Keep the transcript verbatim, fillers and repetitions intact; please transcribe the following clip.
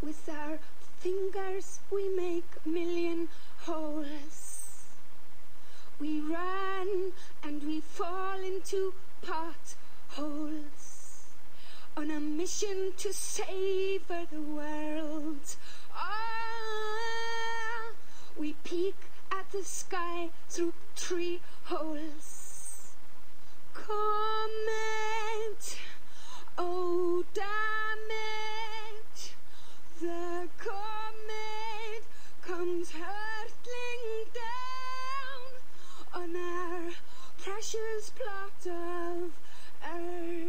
With our fingers we make a million holes. We run and we fall into potholes on a mission to savor the world. Ah, we peek at the sky through tree holes. Comet, oh damn it, the comet comes hurtling down on our precious plot of earth.